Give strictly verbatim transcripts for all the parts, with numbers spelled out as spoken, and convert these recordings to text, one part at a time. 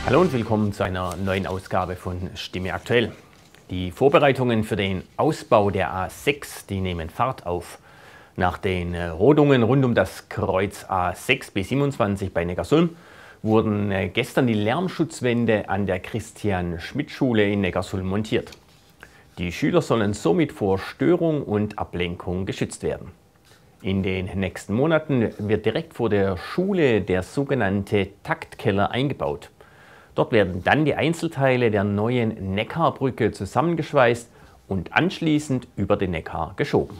Hallo und willkommen zu einer neuen Ausgabe von Stimme aktuell. Die Vorbereitungen für den Ausbau der A sechs, die nehmen Fahrt auf. Nach den Rodungen rund um das Kreuz A sechs B siebenundzwanzig bei Neckarsulm wurden gestern die Lärmschutzwände an der Christian-Schmidt-Schule in Neckarsulm montiert. Die Schüler sollen somit vor Störung und Ablenkung geschützt werden. In den nächsten Monaten wird direkt vor der Schule der sogenannte Taktkeller eingebaut. Dort werden dann die Einzelteile der neuen Neckarbrücke zusammengeschweißt und anschließend über den Neckar geschoben.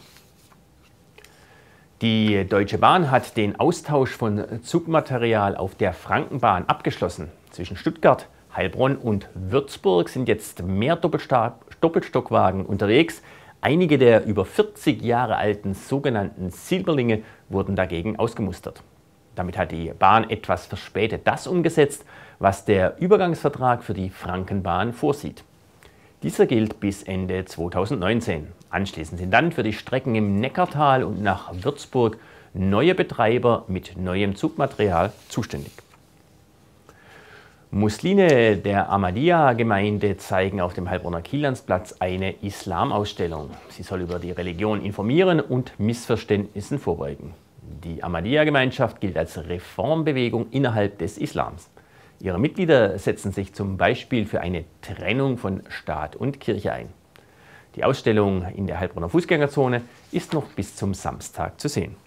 Die Deutsche Bahn hat den Austausch von Zugmaterial auf der Frankenbahn abgeschlossen. Zwischen Stuttgart, Heilbronn und Würzburg sind jetzt mehr Doppelstockwagen unterwegs. Einige der über vierzig Jahre alten sogenannten Silberlinge wurden dagegen ausgemustert. Damit hat die Bahn etwas verspätet das umgesetzt, was der Übergangsvertrag für die Frankenbahn vorsieht. Dieser gilt bis Ende zweitausendneunzehn. Anschließend sind dann für die Strecken im Neckartal und nach Würzburg neue Betreiber mit neuem Zugmaterial zuständig. Muslime der Ahmadiyya-Gemeinde zeigen auf dem Heilbronner Kielandsplatz eine Islamausstellung. Sie soll über die Religion informieren und Missverständnissen vorbeugen. Die Ahmadiyya-Gemeinschaft gilt als Reformbewegung innerhalb des Islams. Ihre Mitglieder setzen sich zum Beispiel für eine Trennung von Staat und Kirche ein. Die Ausstellung in der Heilbronner Fußgängerzone ist noch bis zum Samstag zu sehen.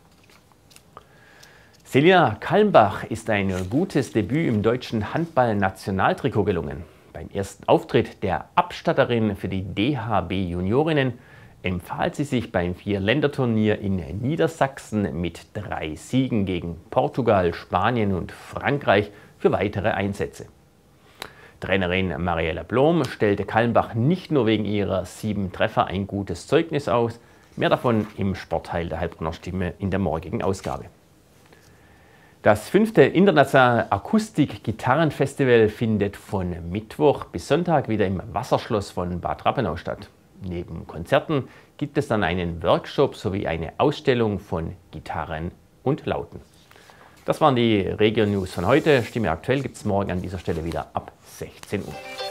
Selina Kalmbach ist ein gutes Debüt im deutschen Handball-Nationaltrikot gelungen. Beim ersten Auftritt der Abstatterin für die D H B-Juniorinnen empfahl sie sich beim Vier-Länder-Turnier in Niedersachsen mit drei Siegen gegen Portugal, Spanien und Frankreich für weitere Einsätze. Trainerin Mariella Blom stellte Kalmbach nicht nur wegen ihrer sieben Treffer ein gutes Zeugnis aus, mehr davon im Sportteil der Heilbronner Stimme in der morgigen Ausgabe. Das fünfte internationale Akustik-Gitarrenfestival findet von Mittwoch bis Sonntag wieder im Wasserschloss von Bad Rappenau statt. Neben Konzerten gibt es dann einen Workshop sowie eine Ausstellung von Gitarren und Lauten. Das waren die Region News von heute. Stimme aktuell gibt es morgen an dieser Stelle wieder ab sechzehn Uhr.